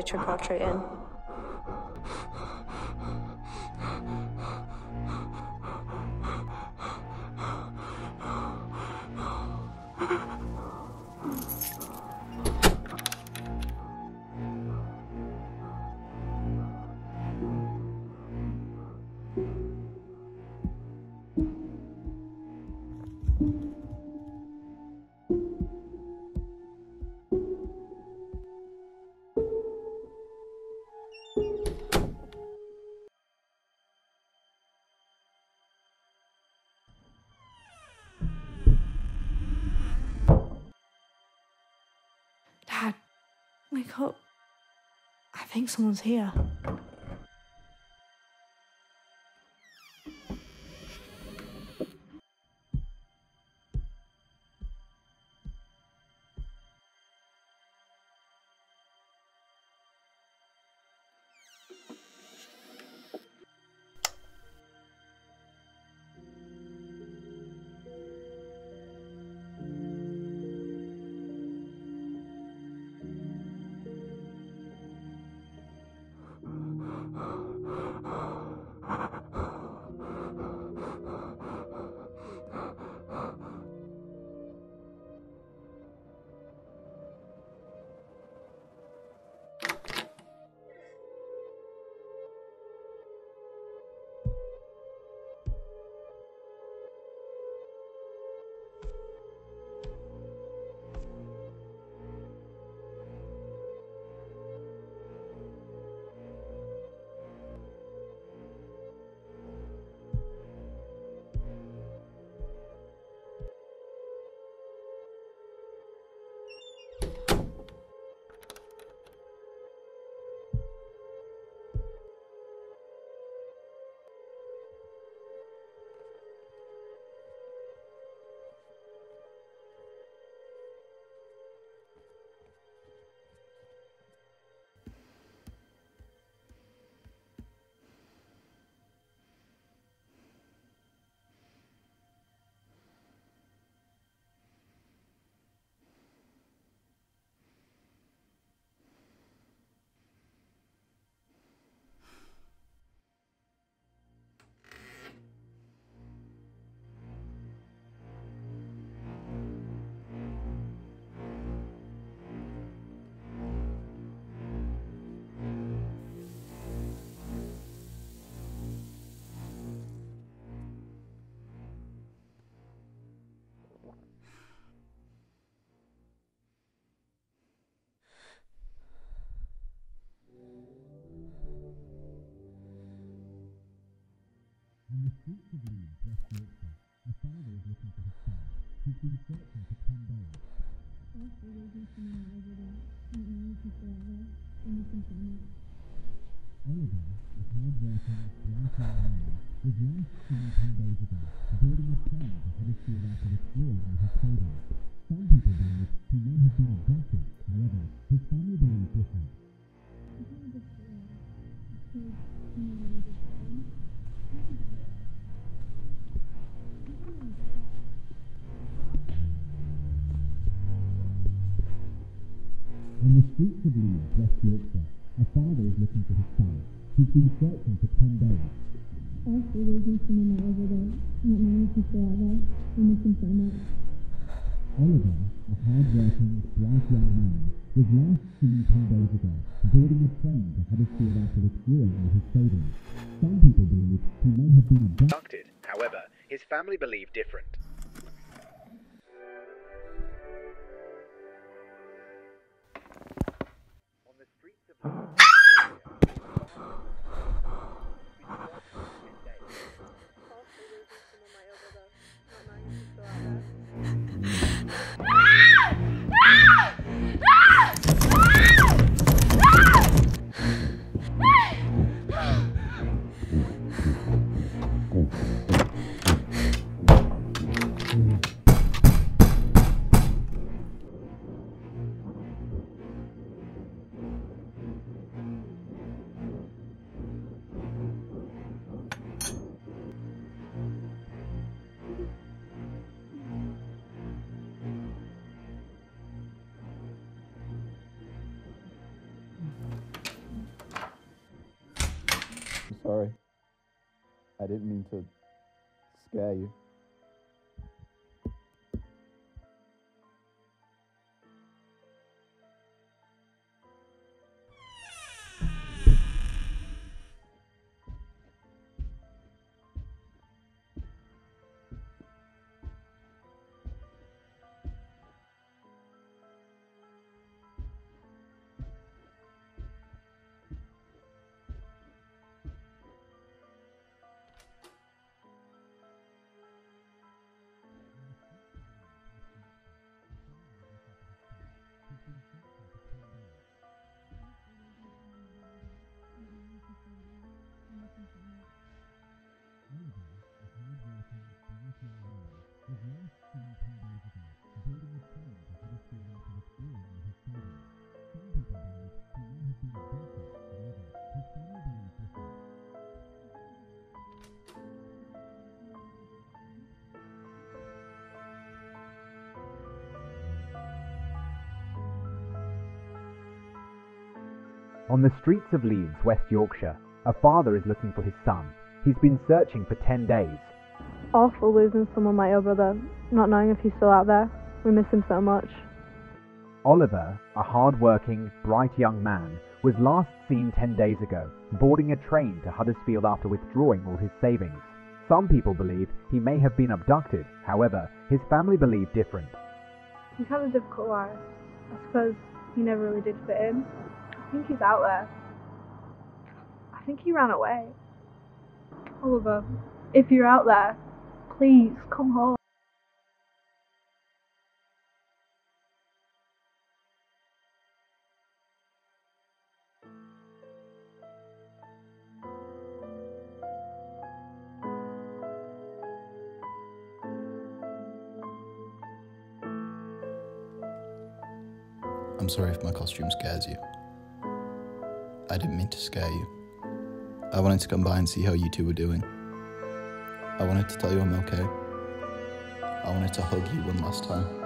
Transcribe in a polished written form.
be trick-or-treating. Dad, wake up. I think someone's here. On the streets of Leeds, West Yorkshire, a father is looking for his son. He's been searching for 10 days. Oliver, a hard-working, bright-eyed man, was last seen 10 days ago, boarding a plane to Huddersfield after withdrawing all his clothing. Some people believe he may have been abducted. However, his family believes different. On the streets of Leeds, West Yorkshire, a father is looking for his son. He's been searching for 10 days. Oliver, a hard-working, bright young man, was last seen 10 days ago, boarding a train to Huddersfield after withdrawing all his clothing. Some people believe he may have been abducted. However, his family believe different. On the streets of I'm sorry. I didn't mean to scare you. On the streets of Leeds, West Yorkshire, a father is looking for his son. He's been searching for 10 days. Awful losing someone like your brother, not knowing if he's still out there. We miss him so much. Oliver, a hard-working, bright young man, was last seen 10 days ago, boarding a train to Huddersfield after withdrawing all his savings. Some people believe he may have been abducted. However, his family believe different. He's had a difficult life. I suppose he never really did fit in. I think he's out there. I think he ran away. Oliver, if you're out there, please come home. I'm sorry if my costume scares you. I didn't mean to scare you. I wanted to come by and see how you two were doing. I wanted to tell you I'm okay. I wanted to hug you one last time.